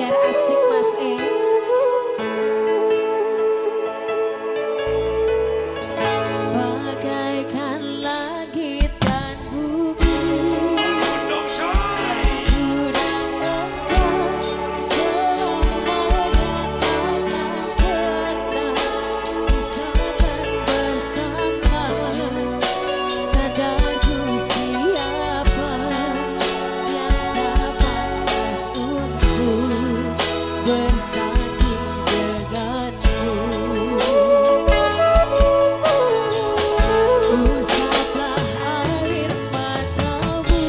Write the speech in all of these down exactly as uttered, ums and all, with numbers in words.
biar asik Mas E. Bagaikan langit dan bumi, aku dan engkau selamanya takkan pernah pisahkan bersama. Sadarku siapa yang tak pantas untuk bersanding denganmu. Usaplah air matamu,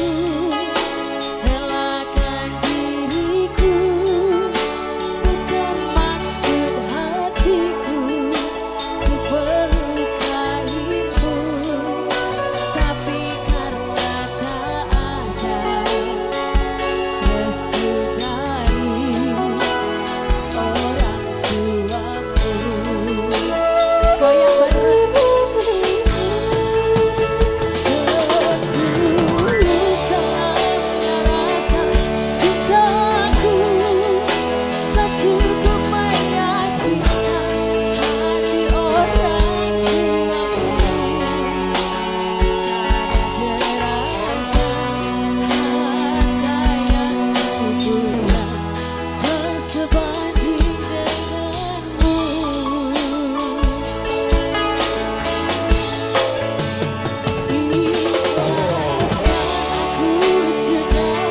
relakan diriku, bukan maksud hatiku untuk melukaimu, tapi karena tak ada restu dari orang tuamu. Goyang bareng. Setulus dalamnya rasa cintaku, tak cukup meyakinkan hati orang tuamu. Sadar derajat harta yang kupunya tak sebanding denganmu. Ikhlaskan, aku sudah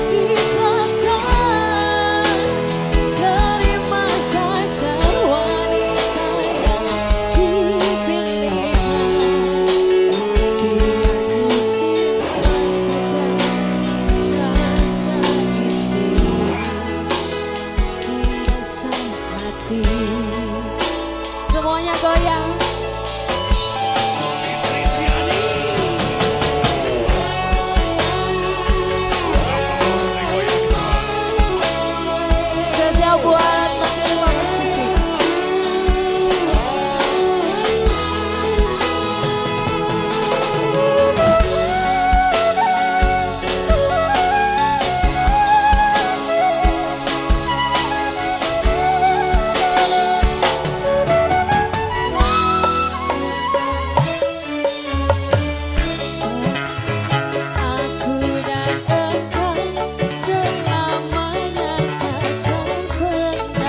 ikhlaskan. Terima saja wanita yang dipilihkan. Biar ku simpan saja rasa ini di dasar hati. Semuanya goyang. Spesial buat Manggil Love Sisi. Aku dan engkau selamanya takkan pernah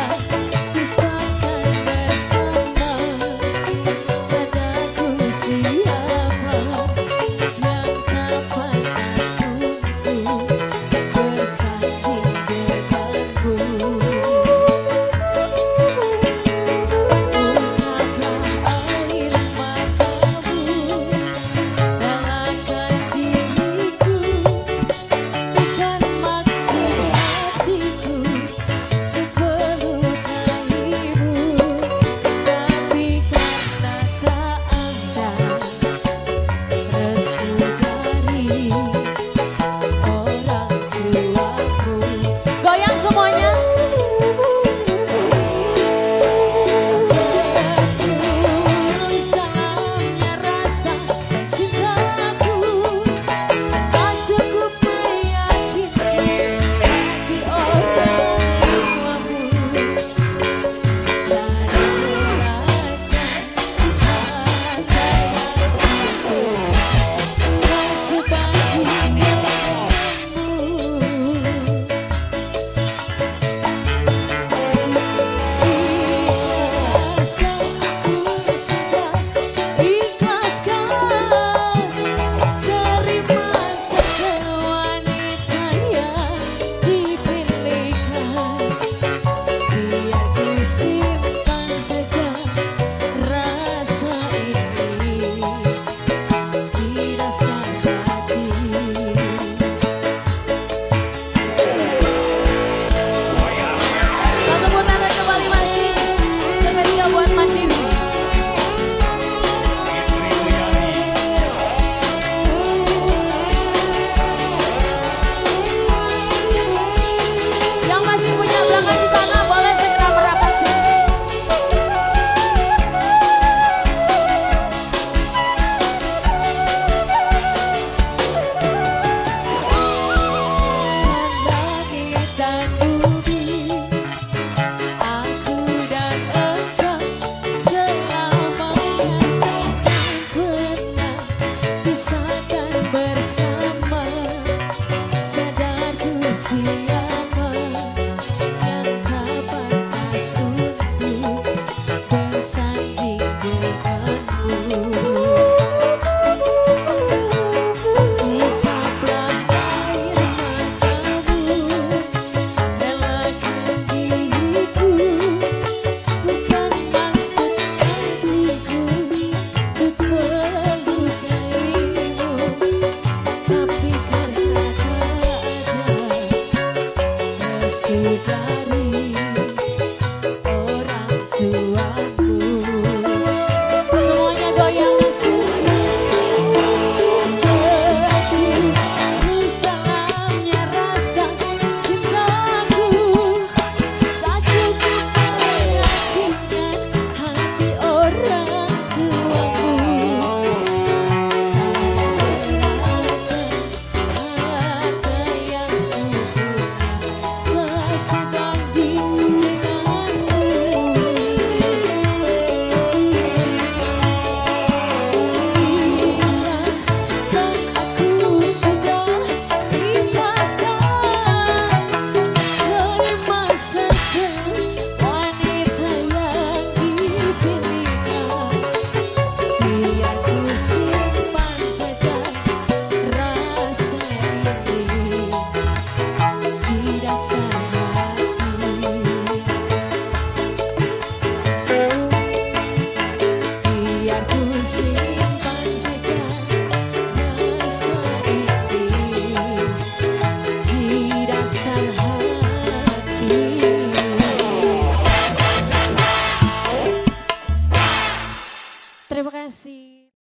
dari